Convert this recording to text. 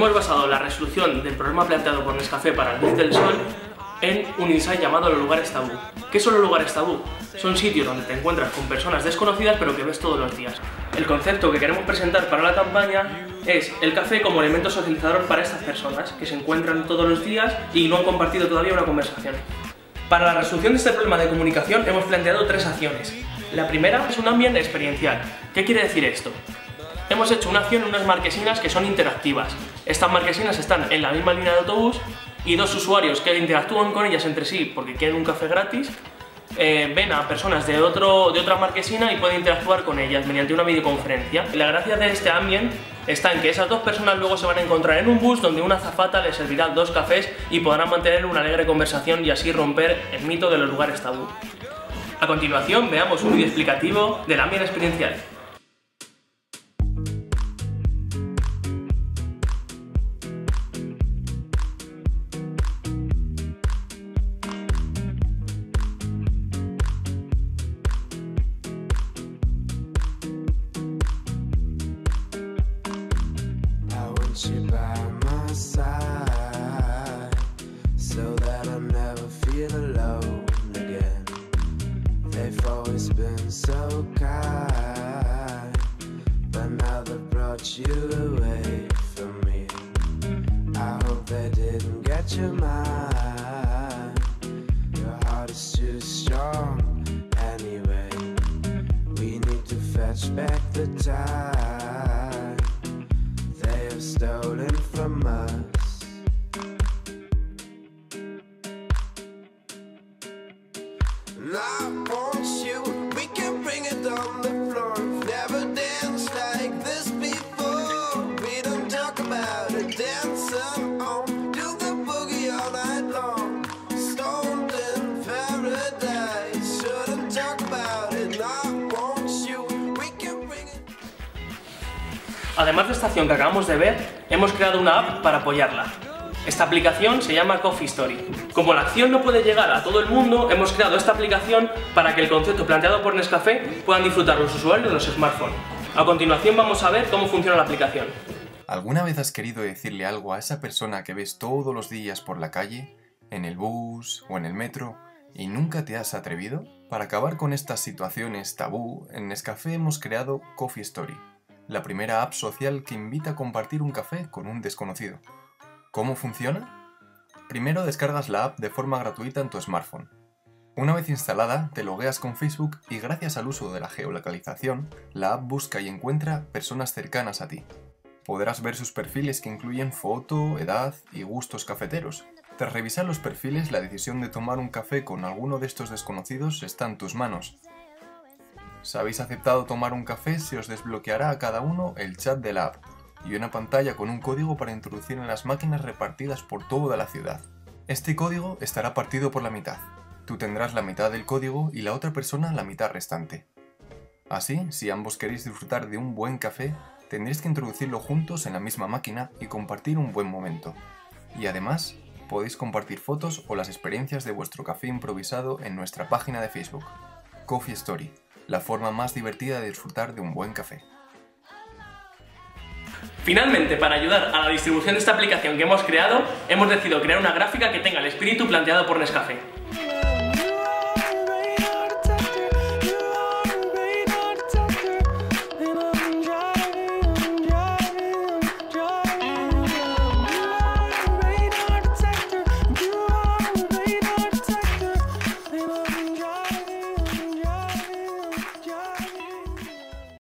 hemos basado la resolución del problema planteado por Nescafé para el Bus del Sol en un insight llamado los lugares tabú. ¿Qué son los lugares tabú? Son sitios donde te encuentras con personas desconocidas pero que ves todos los días. El concepto que queremos presentar para la campaña es el café como elemento socializador para estas personas que se encuentran todos los días y no han compartido todavía una conversación. Para la resolución de este problema de comunicación hemos planteado 3 acciones. La primera es un ambiente experiencial. ¿Qué quiere decir esto? Hemos hecho una acción en unas marquesinas que son interactivas. Estas marquesinas están en la misma línea de autobús y 2 usuarios que interactúan con ellas entre sí porque quieren un café gratis, ven a personas de otra marquesina y pueden interactuar con ellas mediante una videoconferencia. La gracia de este ambiente está en que esas 2 personas luego se van a encontrar en un bus donde una azafata les servirá 2 cafés y podrán mantener una alegre conversación y así romper el mito de los lugares tabú. A continuación veamos un vídeo explicativo del ambiente experiencial. You by my side, so that I never feel alone again. They've always been so kind, but now they've brought you away from me. I hope they didn't get your mind. Your heart is too strong anyway. We need to fetch back the time stolen from us. And I want you, we can bring it on the floor. Never danced like this before. We don't talk about it, dancing on, do the boogie all night long. Stoned in paradise, shouldn't talk about it. And I want you, we can bring it. Además de esta acción que acabamos de ver, hemos creado una app para apoyarla. Esta aplicación se llama Coffee Story. Como la acción no puede llegar a todo el mundo, hemos creado esta aplicación para que el concepto planteado por Nescafé puedan disfrutar los usuarios de los smartphones. A continuación vamos a ver cómo funciona la aplicación. ¿Alguna vez has querido decirle algo a esa persona que ves todos los días por la calle, en el bus o en el metro, y nunca te has atrevido? Para acabar con estas situaciones tabú, en Nescafé hemos creado Coffee Story, la primera app social que invita a compartir un café con un desconocido. ¿Cómo funciona? Primero descargas la app de forma gratuita en tu smartphone. Una vez instalada, te logueas con Facebook y gracias al uso de la geolocalización, la app busca y encuentra personas cercanas a ti. Podrás ver sus perfiles que incluyen foto, edad y gustos cafeteros. Tras revisar los perfiles, la decisión de tomar un café con alguno de estos desconocidos está en tus manos. Si habéis aceptado tomar un café, se os desbloqueará a cada uno el chat de la app y una pantalla con un código para introducir en las máquinas repartidas por toda la ciudad. Este código estará partido por la mitad. Tú tendrás la mitad del código y la otra persona la mitad restante. Así, si ambos queréis disfrutar de un buen café, tendréis que introducirlo juntos en la misma máquina y compartir un buen momento. Y además, podéis compartir fotos o las experiencias de vuestro café improvisado en nuestra página de Facebook. Coffee Story, la forma más divertida de disfrutar de un buen café. Finalmente, para ayudar a la distribución de esta aplicación que hemos creado, hemos decidido crear una gráfica que tenga el espíritu planteado por Nescafé.